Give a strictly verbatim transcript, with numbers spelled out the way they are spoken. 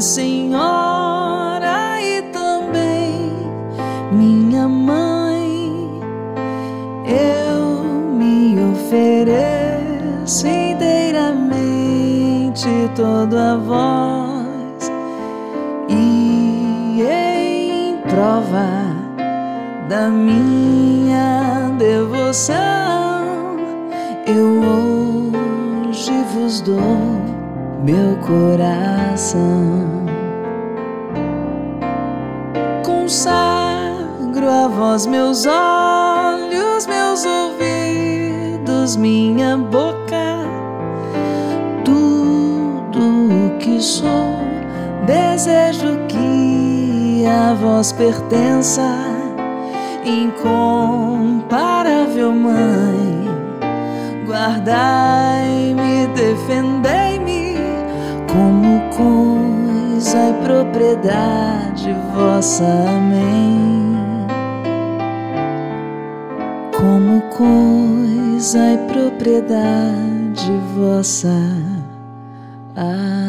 Senhora e também minha mãe, eu me ofereço inteiramente, todo a vós, e em prova da minha devoção, eu hoje vos dou meu coração. Consagro a vós meus olhos, meus ouvidos, minha boca, tudo o que sou. Desejo que a vós pertença, incomparável Mãe. Guardai-me, defendei-me, como coisa e propriedade vossa. Amém. Como coisa e propriedade vossa. Amém.